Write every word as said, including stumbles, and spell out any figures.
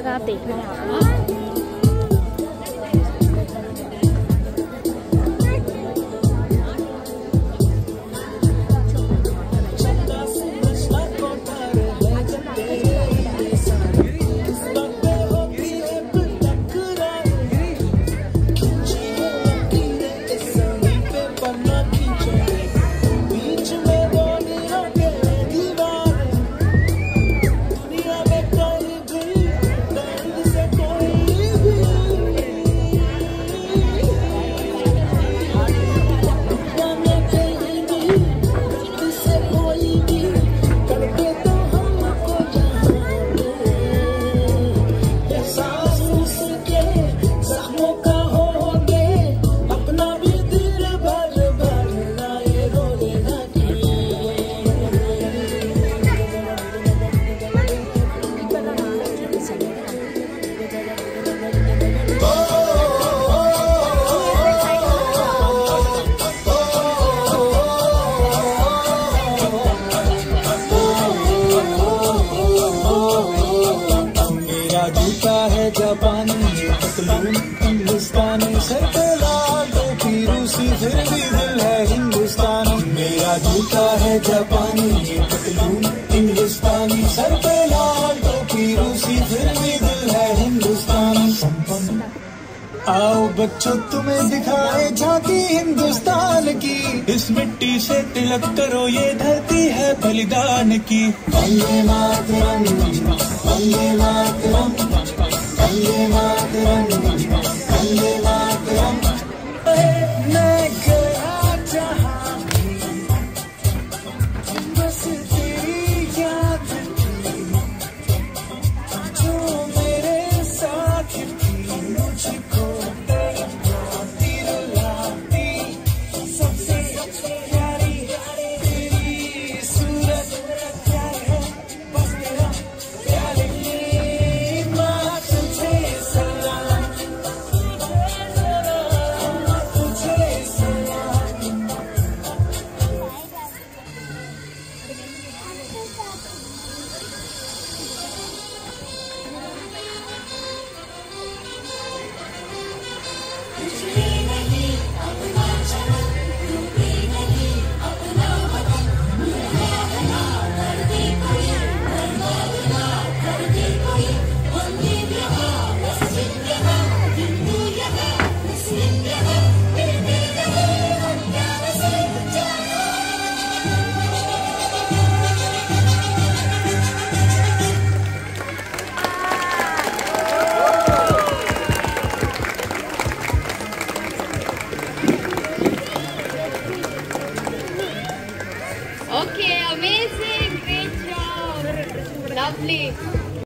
जगह आप देखना है। जापानी पतलून हिंदुस्तानी सर पे लाल टोपी रूसी फिर भी दिल है हिंदुस्तानी। मेरा जूता है जापानी पतलून हिंदुस्तानी सर पे लाल टोपी रूसी फिर भी दिल है हिंदुस्तानी। आओ बच्चों तुम्हें दिखाए झांकी हिंदुस्तान की, इस मिट्टी से तिलक करो ये धरती है बलिदान की। वंदे मातरम वंदे मातरम वंदे मातरम।